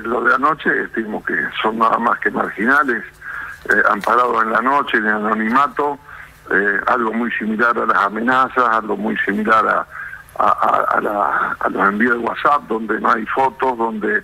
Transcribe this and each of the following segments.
lo de anoche estimo que son nada más que marginales, amparados en la noche, en el anonimato, algo muy similar a las amenazas, algo muy similar a los envíos de WhatsApp, donde no hay fotos, donde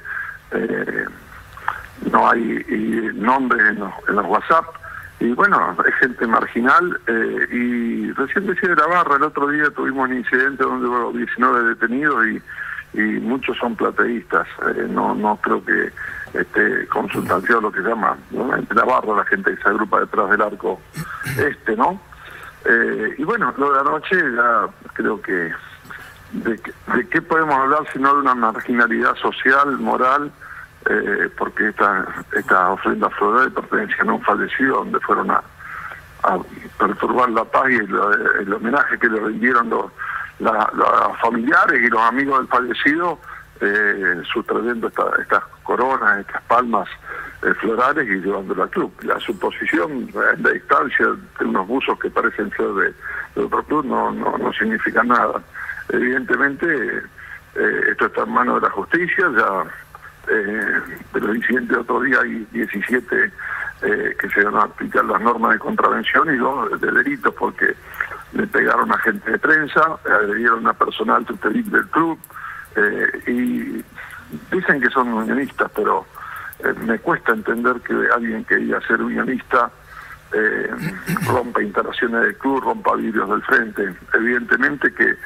no hay nombres en los WhatsApp. Y bueno, es gente marginal. Y recién decía de la Barra, el otro día tuvimos un incidente donde hubo 19 detenidos y muchos son plateístas. No creo que esté consustanciado lo que se llama, ¿no? Entre la Barra, la gente que se agrupa detrás del arco ¿no? Y bueno, lo de anoche ya creo que ¿de qué podemos hablar si no de una marginalidad social, moral? Porque esta ofrenda floral pertenecían a un fallecido, donde fueron a perturbar la paz, y el homenaje que le rindieron los familiares y los amigos del fallecido, sustrayendo estas coronas, estas palmas florales y llevándolo al club. La suposición en la distancia de unos buzos que parecen ser de otro club no significa nada. Evidentemente esto está en manos de la justicia. Ya de los incidentes de otro día hay 17 que se van a aplicar las normas de contravención y 2 de delitos, porque le pegaron a gente de prensa, agredieron a personal tutelil del club, y dicen que son unionistas, pero me cuesta entender que alguien que diga ser unionista rompa instalaciones del club, rompa vidrios del frente. Evidentemente que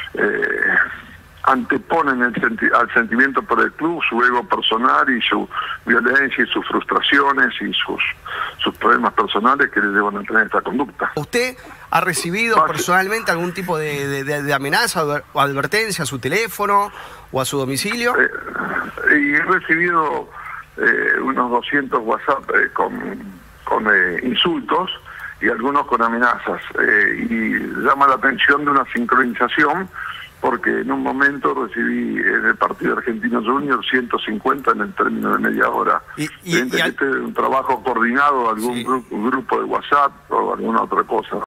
anteponen al sentimiento por el club su ego personal y su violencia y sus frustraciones y sus problemas personales que le llevan a tener esta conducta. ¿Usted ha recibido personalmente algún tipo de amenaza o advertencia a su teléfono o a su domicilio? Y he recibido unos 200 WhatsApp con insultos y algunos con amenazas, y llama la atención de una sincronización, porque en un momento recibí en el partido Argentino Junior 150 en el término de media hora. Este un trabajo coordinado, algún grupo de WhatsApp o alguna otra cosa.